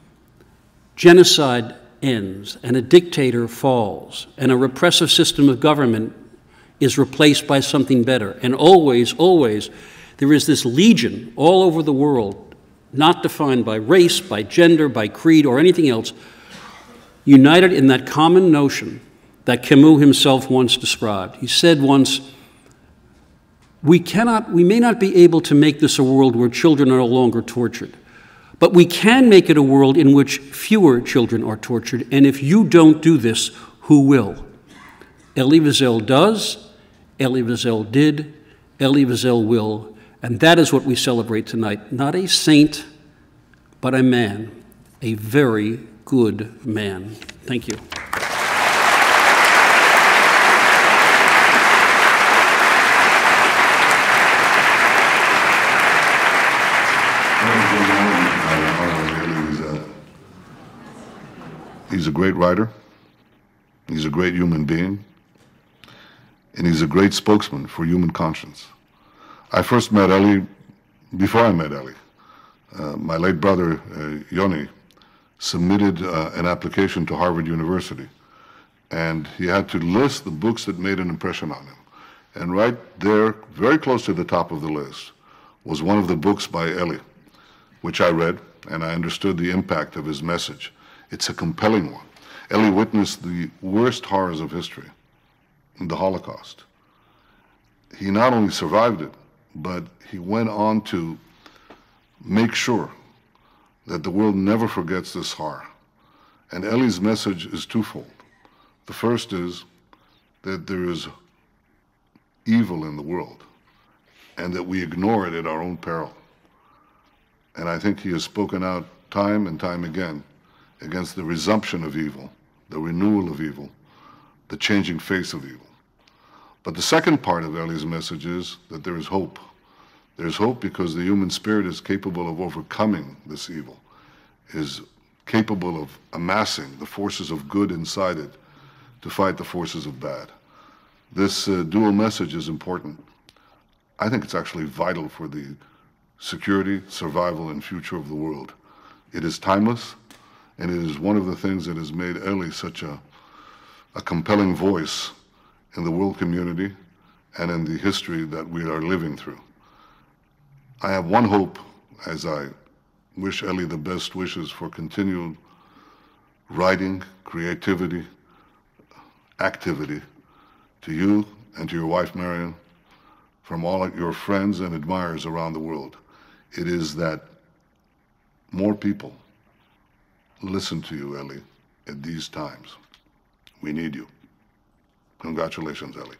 genocide ends and a dictator falls and a repressive system of government is replaced by something better. And always, always, there is this legion all over the world, not defined by race, by gender, by creed, or anything else, united in that common notion that Camus himself once described. He said once, we cannot, we may not be able to make this a world where children are no longer tortured, but we can make it a world in which fewer children are tortured, and if you don't do this, who will? Elie Wiesel does, Elie Wiesel did, Elie Wiesel will, and that is what we celebrate tonight. Not a saint, but a man, a very good man. Thank you. He's a great writer, he's a great human being, and he's a great spokesman for human conscience. I first met Elie before I met Elie. Uh, my late brother, uh, Yoni, submitted uh, an application to Harvard University, and he had to list the books that made an impression on him. And right there, very close to the top of the list, was one of the books by Elie, which I read, and I understood the impact of his message. It's a compelling one. Elie witnessed the worst horrors of history, the Holocaust. He not only survived it, but he went on to make sure that the world never forgets this horror. And Elie's message is twofold. The first is that there is evil in the world, and that we ignore it at our own peril. And I think he has spoken out time and time again against the resumption of evil, the renewal of evil, the changing face of evil. But the second part of Elie's message is that there is hope. There's hope because the human spirit is capable of overcoming this evil, is capable of amassing the forces of good inside it to fight the forces of bad. This uh, dual message is important. I think it's actually vital for the security, survival, and future of the world. It is timeless, and it is one of the things that has made Elie such a, a compelling voice in the world community and in the history that we are living through. I have one hope as I wish Elie the best wishes for continued writing, creativity, activity, to you and to your wife, Marion, from all your friends and admirers around the world. It is that more people listen to you, Elie, at these times. We need you. Congratulations, Elie.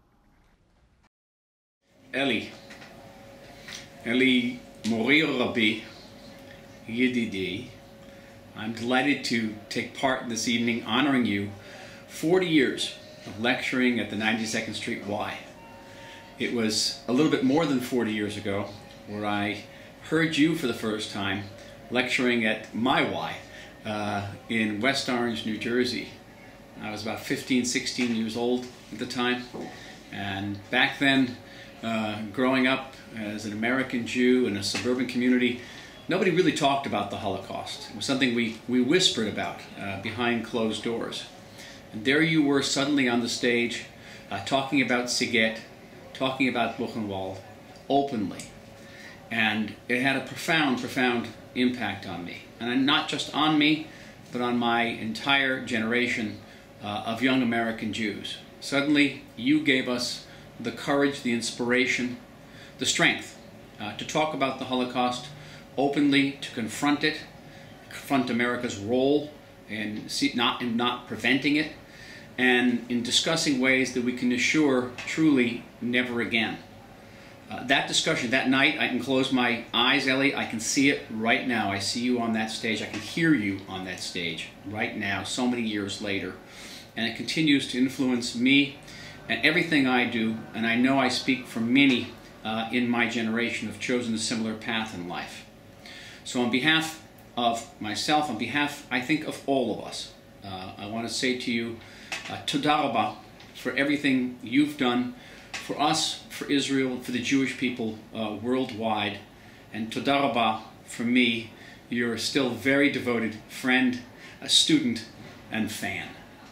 Elie, Elie Mori Rabbi, Yedidi, I'm delighted to take part in this evening honoring you forty years of lecturing at the ninety-second Street Y. It was a little bit more than forty years ago where I heard you for the first time lecturing at my Y uh, in West Orange, New Jersey. I was about fifteen, sixteen years old at the time, and back then, uh, growing up as an American Jew in a suburban community, nobody really talked about the Holocaust. It was something we, we whispered about uh, behind closed doors. And there you were suddenly on the stage uh, talking about Siget, talking about Buchenwald openly. And it had a profound, profound impact on me. And not just on me, but on my entire generation uh, of young American Jews. Suddenly, you gave us the courage, the inspiration, the strength uh, to talk about the Holocaust openly, to confront it, confront America's role in not, in not preventing it, and in discussing ways that we can assure truly never again. Uh, that discussion, that night, I can close my eyes, Elie, I can see it right now. I see you on that stage, I can hear you on that stage right now, so many years later. And it continues to influence me and everything I do, and I know I speak for many uh, in my generation who have chosen a similar path in life. So on behalf of myself, on behalf, I think, of all of us, uh, I want to say to you, uh, Toda Rabah, for everything you've done for us, for Israel, for the Jewish people uh, worldwide, and Toda Rabah, for me, you're still a very devoted friend, a student, and fan.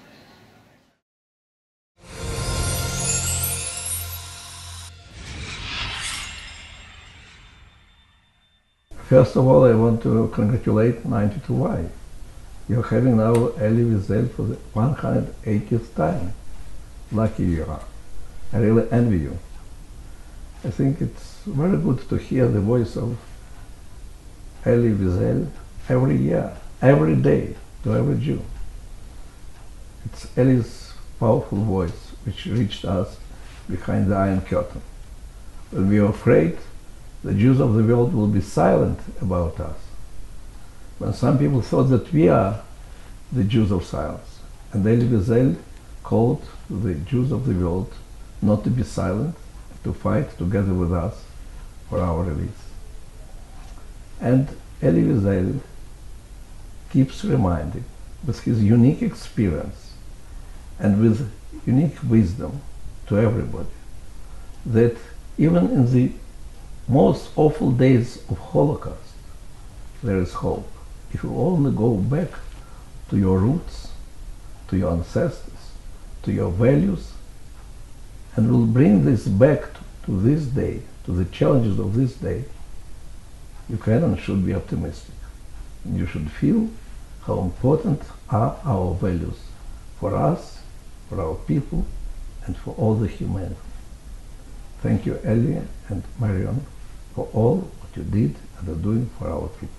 First of all, I want to congratulate ninety-two Y. You're having now Elie Wiesel for the one hundred eightieth time. Lucky you are. I really envy you. I think it's very good to hear the voice of Elie Wiesel every year, every day, to every Jew. It's Elie's powerful voice which reached us behind the Iron Curtain. When we were afraid the Jews of the world will be silent about us, when some people thought that we are the Jews of silence. And Elie Wiesel called the Jews of the world not to be silent, to fight together with us for our release. And Elie Wiesel keeps reminding, with his unique experience and with unique wisdom to everybody, that even in the most awful days of Holocaust, there is hope. If you only go back to your roots, to your ancestors, to your values, and will bring this back to, to this day, to the challenges of this day, you can and should be optimistic. And you should feel how important are our values for us, for our people, and for all the humanity. Thank you, Elie and Marion, for all what you did and are doing for our people.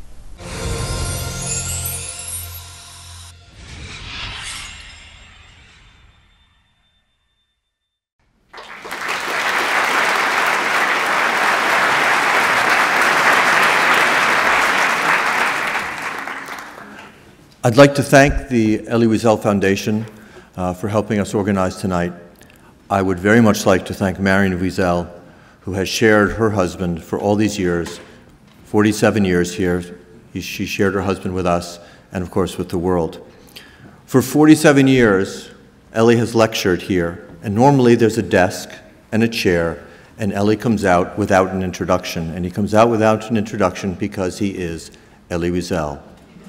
I'd like to thank the Elie Wiesel Foundation uh, for helping us organize tonight. I would very much like to thank Marvin Wiesel, who has shared her husband for all these years, forty-seven years here. He, she shared her husband with us and, of course, with the world. For forty-seven years, Elie has lectured here And normally there's a desk and a chair, and Elie comes out without an introduction. And he comes out without an introduction because he is Elie Wiesel.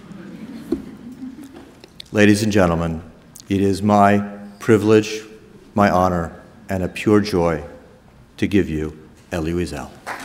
Ladies and gentlemen, it is my privilege, my honor, and a pure joy to give you Elie Wiesel.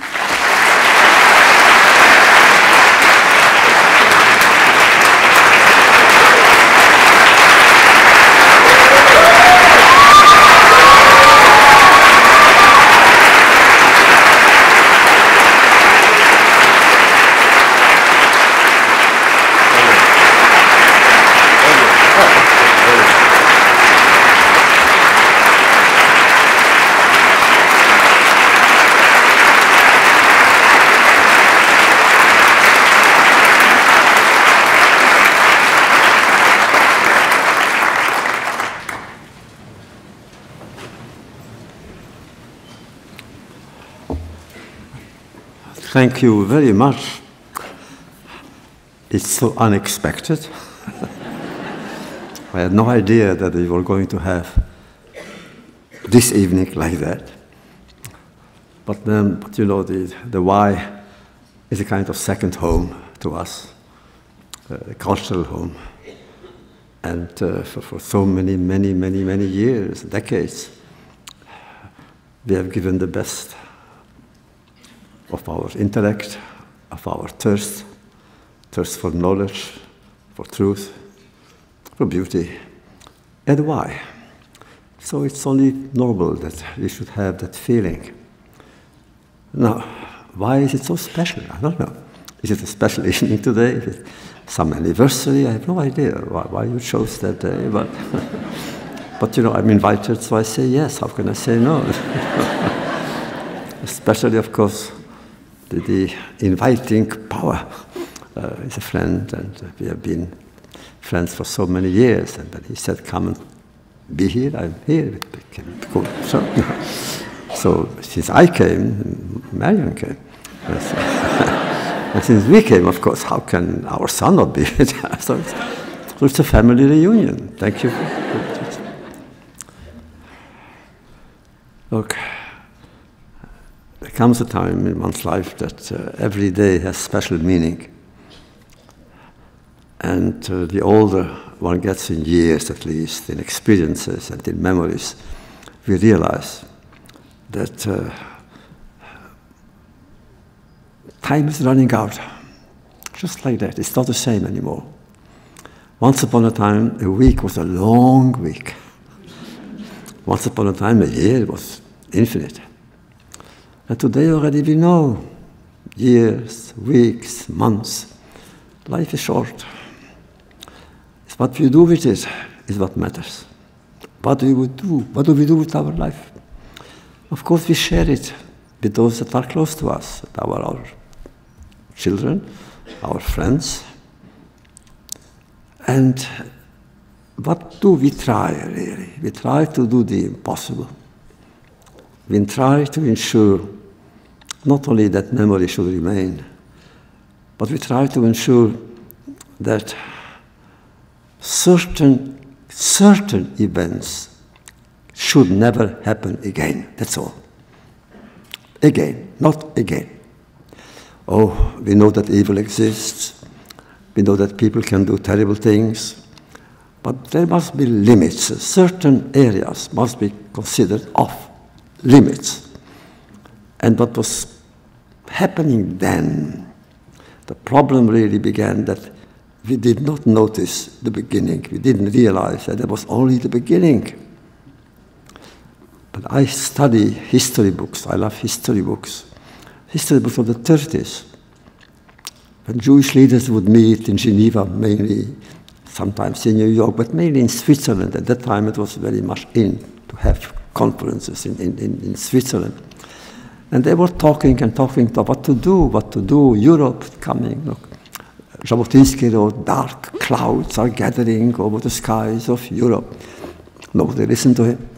Thank you very much. It's so unexpected. I had no idea that we were going to have this evening like that. But then, but you know, the, the Y is a kind of second home to us, a cultural home. And uh, for, for so many, many, many, many years, decades, we have given the best of our intellect, of our thirst, thirst for knowledge, for truth, for beauty, and why. So it's only normal that we should have that feeling. Now, why is it so special? I don't know. Is it a special evening today? Is it some anniversary? I have no idea why, why you chose that day, but, but you know, I'm invited, so I say yes. How can I say no? Especially, of course, The, the inviting power uh, is a friend, and uh, we have been friends for so many years. And then he said, "Come and be here." I'm here. Cool. So, so since I came, Marion came. And since we came, of course, how can our son not be here? so, it's, so it's a family reunion. Thank you. Look. There comes a time in one's life that uh, every day has special meaning. And uh, the older one gets in years, at least, in experiences and in memories, we realize that uh, time is running out. Just like that. It's not the same anymore. Once upon a time, a week was a long week. Once upon a time, a year was infinite. And today already we know, years, weeks, months, life is short. It's what we do with it is what matters. What do we do? What do we do with our life? Of course we share it with those that are close to us, our, our children, our friends. And what do we try, really? We try to do the impossible. We try to ensure not only that memory should remain, but we try to ensure that certain, certain events should never happen again. That's all. Again, not again. Oh, we know that evil exists. We know that people can do terrible things. But there must be limits. Certain areas must be considered off limits. And what was happening then, the problem really began that we did not notice the beginning. We didn't realize that it was only the beginning. But I study history books. I love history books. History books of the thirties. When Jewish leaders would meet in Geneva, mainly, sometimes in New York, but mainly in Switzerland. At that time it was very much in to have conferences in, in, in Switzerland. And they were talking and talking about what to do, what to do, Europe coming. Look, Jabotinsky wrote, dark clouds are gathering over the skies of Europe. Nobody listened to him.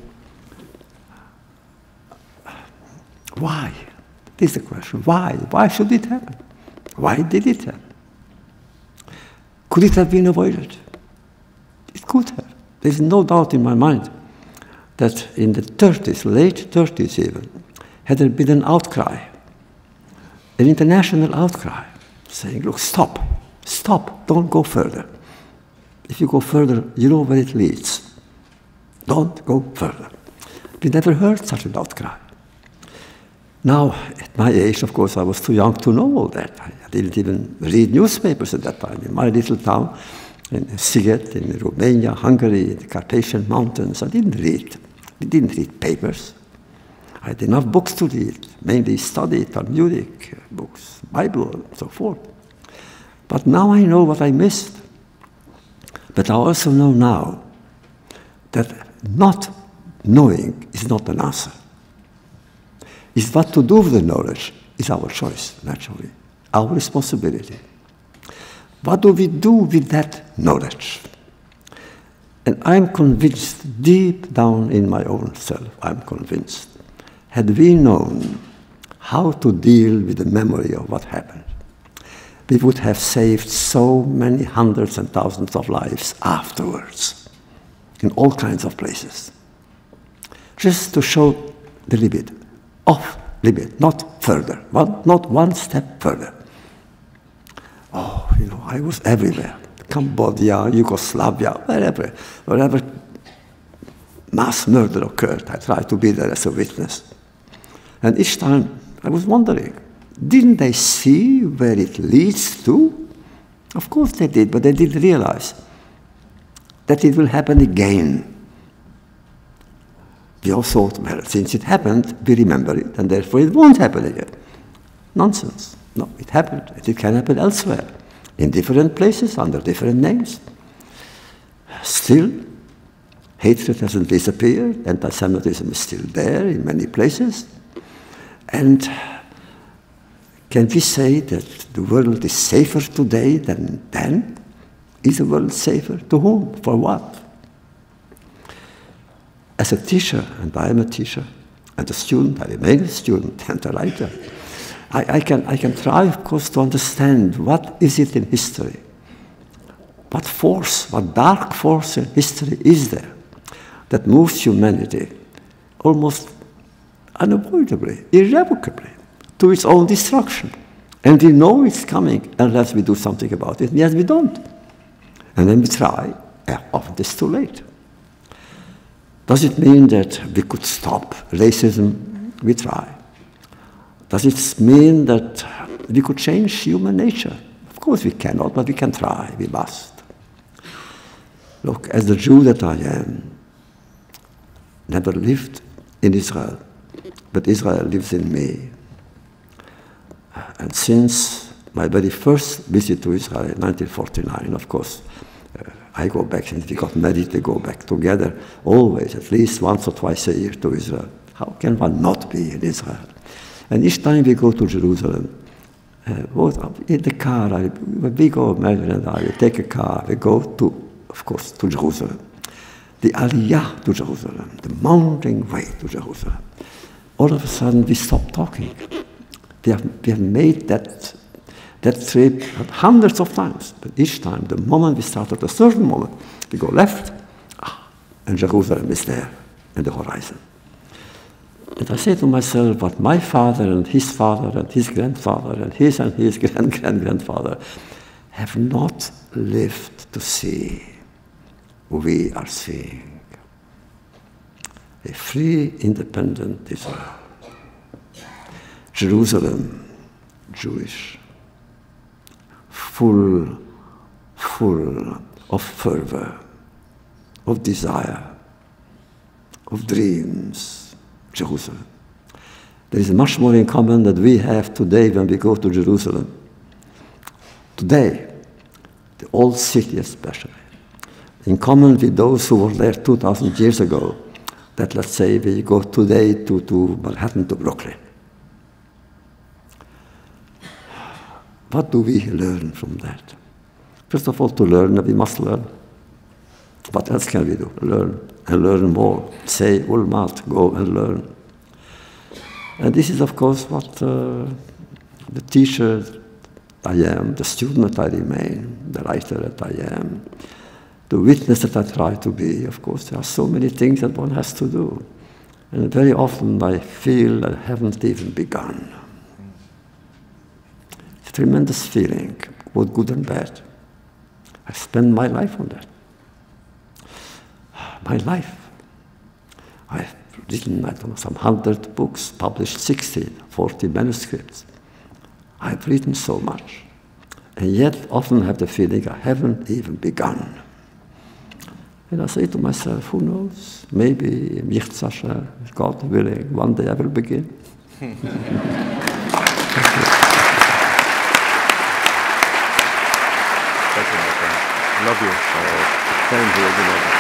Why? This is the question. Why? Why should it happen? Why did it happen? Could it have been avoided? It could have. There's no doubt in my mind that in the thirties, late thirties even, had there been an outcry, an international outcry, saying, look, stop, stop, don't go further. If you go further, you know where it leads. Don't go further. We never heard such an outcry. Now, at my age, of course, I was too young to know all that. I didn't even read newspapers at that time. In my little town, in Sziget, in Romania, Hungary, in the Carpathian Mountains, I didn't read. I didn't read papers. I had enough books to read, mainly study, Talmudic books, Bible, and so forth. But now I know what I missed. But I also know now that not knowing is not an answer. It's what to do with the knowledge is our choice, naturally, our responsibility. What do we do with that knowledge? And I'm convinced, deep down in my own self, I'm convinced, had we known how to deal with the memory of what happened, we would have saved so many hundreds and thousands of lives afterwards, in all kinds of places. Just to show the limit, off limit, not further, one, not one step further. Oh, you know, I was everywhere. Cambodia, Yugoslavia, wherever, wherever mass murder occurred, I tried to be there as a witness. And each time I was wondering, didn't they see where it leads to? Of course they did, but they didn't realize that it will happen again. We all thought, well, since it happened, we remember it, and therefore it won't happen again. Nonsense. No, it happened, and it can happen elsewhere, in different places, under different names. Still, hatred hasn't disappeared, anti-Semitism is still there in many places. And can we say that the world is safer today than then? Is the world safer? To whom? For what? As a teacher, and I am a teacher, and a student, I remain a student and a writer, I, I, can, I can try, of course, to understand what is it in history. What force, what dark force in history is there that moves humanity almost unavoidably, irrevocably, to its own destruction. And we know it's coming unless we do something about it. Yes, we don't. And then we try, and often it's too late. Does it mean that we could stop racism? We try. Does it mean that we could change human nature? Of course we cannot, but we can try, we must. Look, as the Jew that I am, never lived in Israel, but Israel lives in me. And since my very first visit to Israel in nineteen forty-nine, of course, uh, I go back, since we got married, we go back together, always, at least once or twice a year to Israel. How can one not be in Israel? And each time we go to Jerusalem, uh, in the car, I, we go, Marvin and I, we take a car, we go to, of course, to Jerusalem. The Aliyah to Jerusalem, the mounting way to Jerusalem. All of a sudden, we stop talking. We have, we have made that, that trip hundreds of times, but each time, the moment we start at a certain moment, we go left, ah, and Jerusalem is there in the horizon. And I say to myself, what my father and his father and his grandfather and his and his grand-grand-grandfather have not lived to see, we are seeing. A free, independent Israel. Jerusalem, Jewish, full, full of fervor, of desire, of dreams. Jerusalem. There is much more in common that we have today when we go to Jerusalem. Today, the old city especially, in common with those who were there two thousand years ago, that let's say we go today to, to Manhattan, to Brooklyn. What do we learn from that? First of all, to learn, we must learn. What else can we do? Learn and learn more. Say, ulmat, go and learn. And this is, of course, what uh, the teacher I am, the student that I remain, the writer that I am, the witness that I try to be. Of course, there are so many things that one has to do. And very often I feel I haven't even begun. It's a tremendous feeling, both good and bad. I spend my life on that. My life. I've written, I don't know, some hundred books, published sixty, forty manuscripts. I've written so much. And yet often have the feeling I haven't even begun. And I say to myself, who knows? Maybe, Sasha, God willing, one day I will begin. Thank you. Thank you, my friend. Love you. Thank you.